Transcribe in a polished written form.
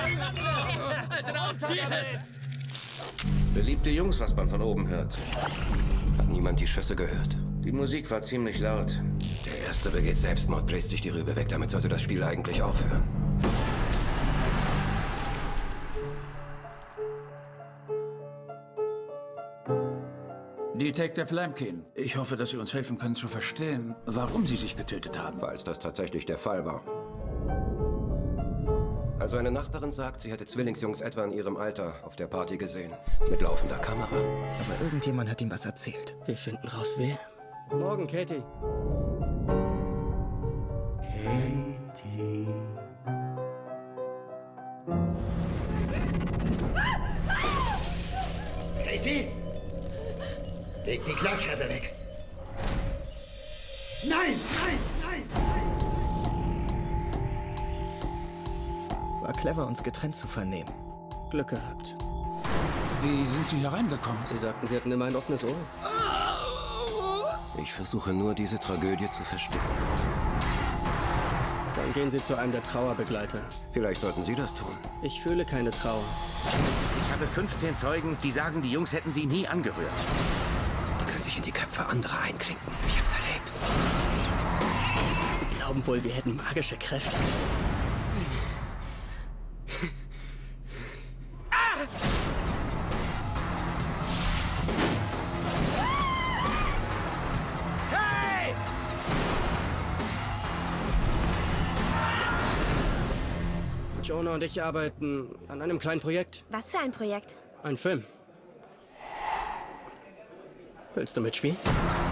Beliebte Jungs, was man von oben hört. Hat niemand die Schüsse gehört? Die Musik war ziemlich laut. Der Erste begeht Selbstmord, bläst sich die Rübe weg. Damit sollte das Spiel eigentlich aufhören. Detective Lampkin, ich hoffe, dass Sie uns helfen können zu verstehen, warum Sie sich getötet haben. Falls das tatsächlich der Fall war. Also eine Nachbarin sagt, sie hätte Zwillingsjungs etwa in ihrem Alter auf der Party gesehen. Mit laufender Kamera. Aber irgendjemand hat ihm was erzählt. Wir finden raus, wer. Morgen, Katie. Katie. Katie! Leg die Glasscherbe weg! Nein! Nein! Nein! War clever, uns getrennt zu vernehmen. Glück gehabt. Wie sind Sie hier reingekommen? Sie sagten, Sie hatten immer ein offenes Ohr. Ich versuche nur, diese Tragödie zu verstehen. Dann gehen Sie zu einem der Trauerbegleiter. Vielleicht sollten Sie das tun. Ich fühle keine Trauer. Ich habe 15 Zeugen, die sagen, die Jungs hätten sie nie angerührt. Die können sich in die Köpfe anderer einklinken. Ich hab's erlebt. Sie glauben wohl, wir hätten magische Kräfte. Jonah und ich arbeiten an einem kleinen Projekt. Was für ein Projekt? Ein Film. Willst du mitspielen?